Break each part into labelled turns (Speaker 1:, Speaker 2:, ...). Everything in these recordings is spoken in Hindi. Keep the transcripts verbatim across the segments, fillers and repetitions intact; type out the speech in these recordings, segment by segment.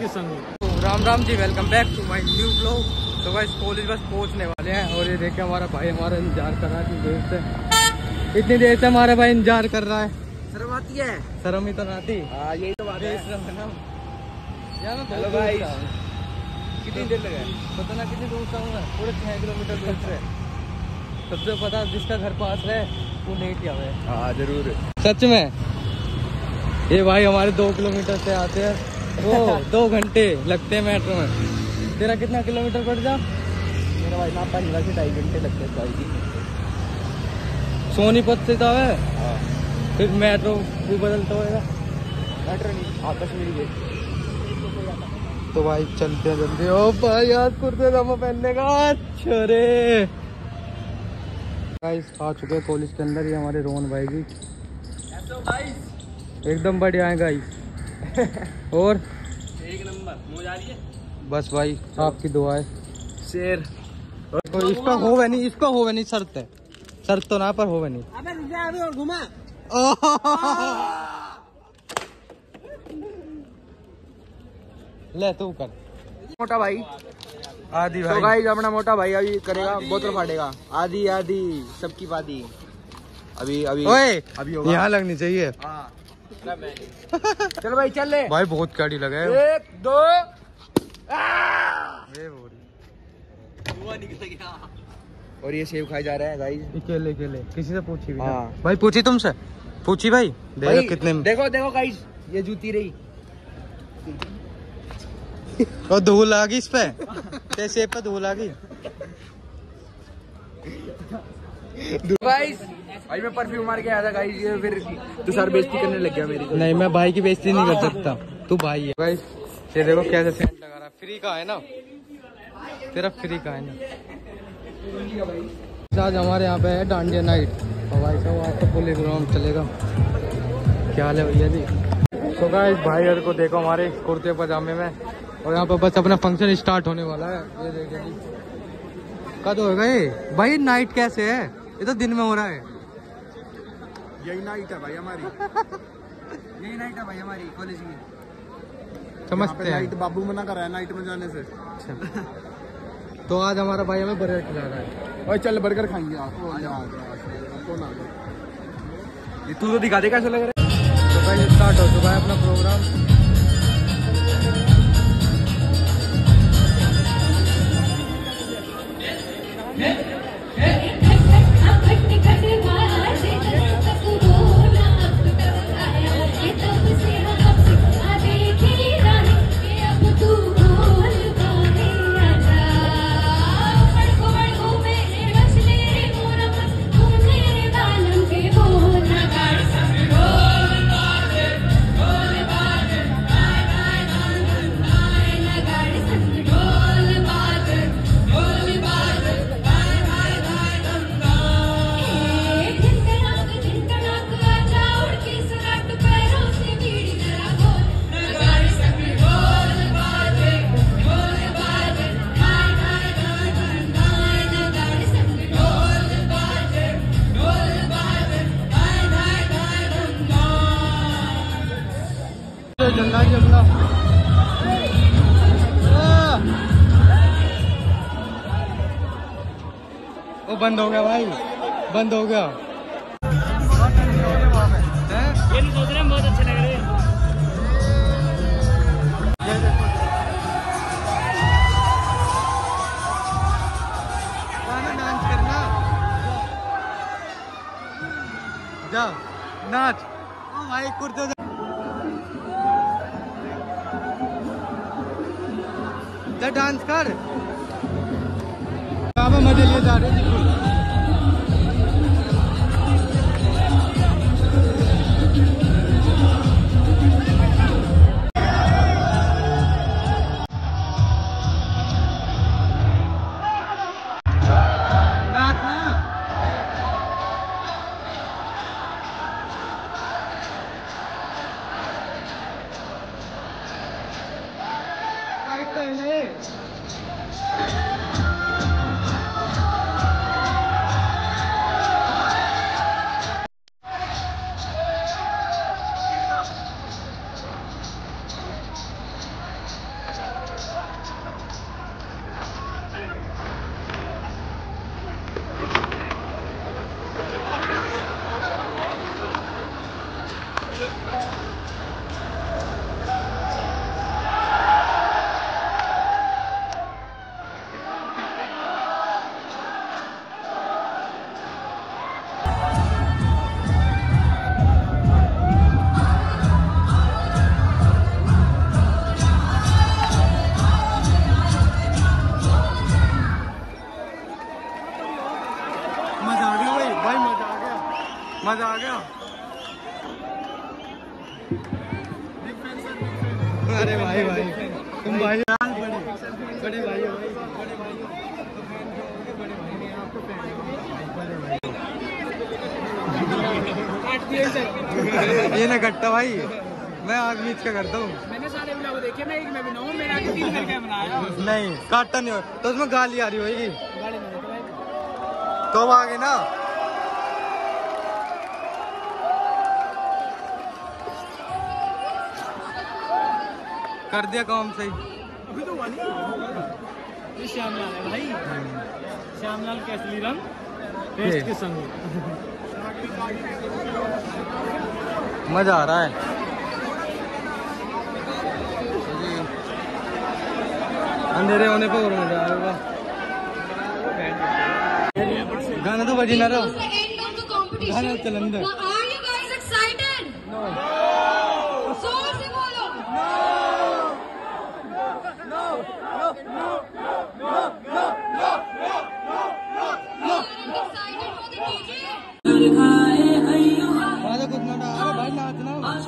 Speaker 1: के संग।
Speaker 2: तो Ram Ram ji, welcome back to my new blog. तो गाइस कॉलेज बस पहुंचने वाले हैं और ये देखे हमारा भाई हमारा इंतजार कर रहा है इतनी देर से इतनी देर से हमारा भाई इंतजार कर रहा है।
Speaker 1: शर्म आती है?
Speaker 2: शर्म ही तो आती।
Speaker 1: हाँ यही तो बात है।
Speaker 2: यार मैं
Speaker 1: हेलो भाई, कितनी देर लगा?
Speaker 2: पता ना कितनी दूर से हूँ मैं, पूरे छह किलोमीटर दूर से। सबसे पता जिसका घर पास है वो लेट ही आवे।
Speaker 1: हाँ जरूर,
Speaker 2: सच में। ये भाई हमारे दो किलोमीटर से आते हैं, वो दो घंटे लगते हैं मेट्रो में। तेरा कितना किलोमीटर पड़ जा?
Speaker 1: मेरा भाई ना पंद्रह से ढाई घंटे लगते हैं भाई जी।
Speaker 2: सोनीपत से तो है,
Speaker 1: हाँ
Speaker 2: फिर मेट्रो भी बदलता होगा।
Speaker 1: मेट्रो नहीं, हाँ कश्मीरी गेट।
Speaker 2: तो भाई चलते हैं जल्दी। ओ भाई आज कुर्ते जामा पहनने का छोरे। गाइस आ चुके हैं कॉलेज के अंदर, ये हमारे रोहन भाई जी एकदम बढ़िया है गाइस। और
Speaker 1: एक नंबर मौज आ रही है
Speaker 2: बस भाई आपकी दुआ है
Speaker 1: शेर।
Speaker 2: तो इसका होवे नहीं, इसका होवे नहीं, शर्त है, शर्त तो ना पर होवे नहीं।
Speaker 1: अबे रुक जा अभी और घुमा।
Speaker 2: ले तू कर
Speaker 1: मोटा भाई
Speaker 2: आदि
Speaker 1: तो
Speaker 2: भाई।
Speaker 1: गाइस अपना मोटा भाई अभी करेगा, बोतल फाड़ेगा। आधी आधी सबकी पादी। अभी अभी
Speaker 2: ओए
Speaker 1: अभी होगा।
Speaker 2: यहाँ लगनी चाहिए।
Speaker 1: हाँ चलो भाई चल ले।
Speaker 2: भाई बहुत गाड़ी लगा है।
Speaker 1: एक दो
Speaker 2: ये बोल
Speaker 1: और ये सेब खाए जा रहे हैं गाइस।
Speaker 2: अकेले अकेले किसी से पूछी भी ना?
Speaker 1: हाँ।
Speaker 2: भाई पूछी तुमसे? पूछी भाई, देखो
Speaker 1: भाई,
Speaker 2: कितने में।
Speaker 1: देखो देखो गाइस ये जूती रही।
Speaker 2: और धूल आ गई इस पे, ते सेब पे धूल आ गई।
Speaker 1: गाइस भाई मैं परफ्यूम मार के आया था गाइस, ये फिर तू सर बेइज्जती करने लग गया मेरी।
Speaker 2: नहीं मैं भाई की बेइज्जती नहीं कर सकता, तू भाई है। भाई ये देखो कैसे सेंट लगा रहा है, फ्री का है ना, तेरा फ्री का है ना। आज हमारे यहाँ पे है डांडिया नाइट, और भाई साहब आज तो फुल ग्राउंड चलेगा। क्या हाल है भैया जी? तो गाइस भाई यार को देखो हमारे कुर्ते पजामे में, और यहाँ पे बस अपना फंक्शन स्टार्ट होने वाला है। ये देखिए जी कद होगा ये भाई। नाइट कैसे है, ये तो दिन में हो रहा है।
Speaker 1: यही नाइट है भाई हमारी। यही नाइट है भाई हमारी कॉलेज की।
Speaker 2: समझते हैं
Speaker 1: नाइट बाबू मना कर रहा है नाइट में जाने से।
Speaker 2: तो आज हमारा भाई हमें बर्गर खिला रहा है।
Speaker 1: और चल बर्गर खाएंगे आप। ये तू तो दिखा दे कैसे लग रहा है।
Speaker 2: तो भाई स्टार्ट हो चुका है अपना प्रोग्राम। जल्दा जल्दा वो बंद हो गया भाई, बंद हो गया।
Speaker 3: ये नहीं सोच रहे हैं, बहुत अच्छे लग रहे हैं।
Speaker 2: डांस करना, जा नाच। ओ भाई कुर्ते जा डांस कर। मजे लिए जा रहे हैं बिल्कुल। मजा आ गया। अरे भाई भाई तुम भाई बड़े बड़े भाई हो भाई, बड़े भाई हो, बड़े भाई नहीं आपको बड़े भाई। ये ना कट्टा भाई, मैं आग मीच के करता हूँ।
Speaker 3: मैंने सारे ब्लॉग देखे, मैं एक में भी ना हूँ, मेरा तीन करके बनाया।
Speaker 2: नहीं काटता नहीं हो तो उसमें गाली आ रही होगी
Speaker 3: गाड़ी में देखो भाई।
Speaker 2: तो आगे ना कर दिया काम सही।
Speaker 3: अभी तो हुआ नहीं। ये श्यामलाल है भाई, श्यामलाल केसरी रंग टेस्ट के संग।
Speaker 2: मजा आ रहा है। अंधेरे होने पे और मजा आएगा। गाना तो बजी ना रहा, गाना चलन दे। कुछ ना भाई नाचना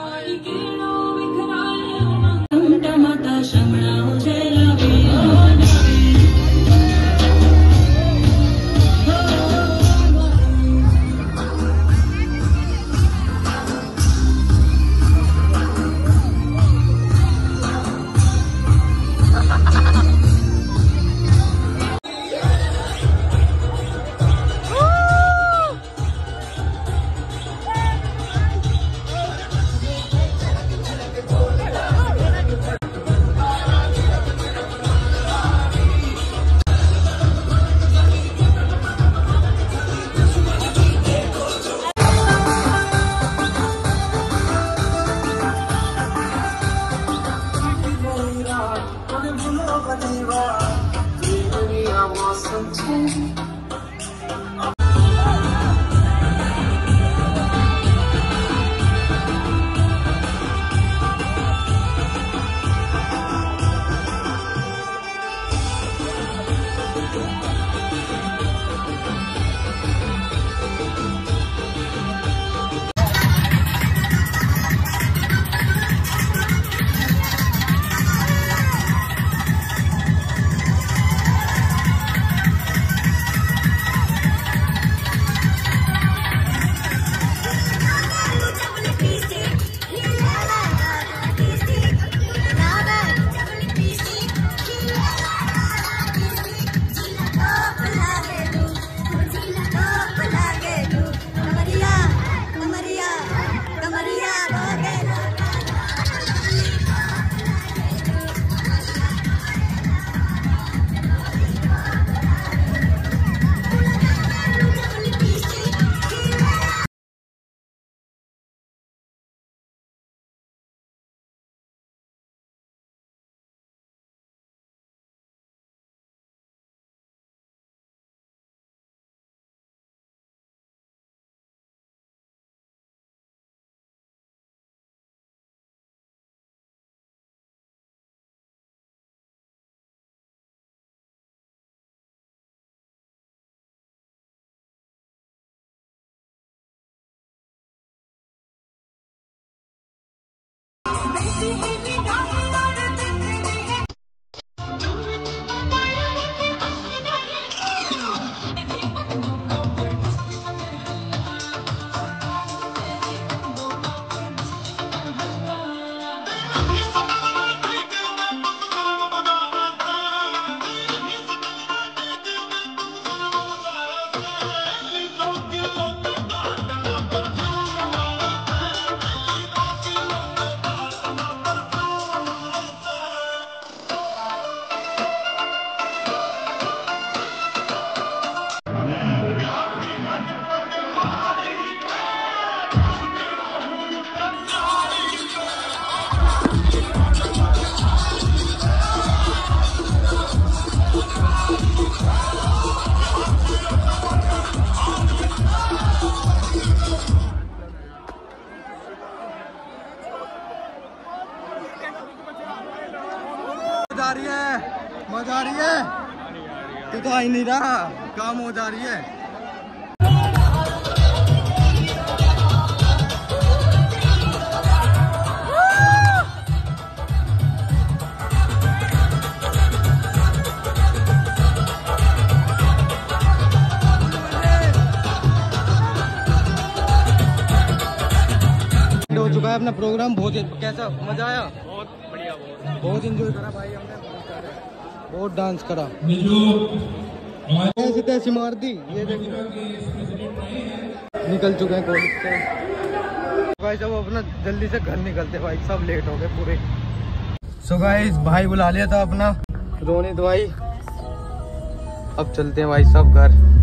Speaker 2: आ रही है, मजा आ रही है। तू तो आ ही नहीं रहा, काम हो जा रही है। भाई अपना प्रोग्राम बहुत कैसा मजा आया?
Speaker 3: बहुत बढ़िया, बहुत
Speaker 2: बहुत एंजॉय करा भाई हमने, बहुत सारा, बहुत डांस करा, ऐसी तैसी मार दी। ये देखो निकल चुके हैं कॉलेज से भाई साहब, अपना जल्दी से घर निकलते भाई, सब लेट हो गए पूरे। सो गाइस भाई बुला लिया था अपना रोनित भाई, अब चलते हैं भाई साहब घर।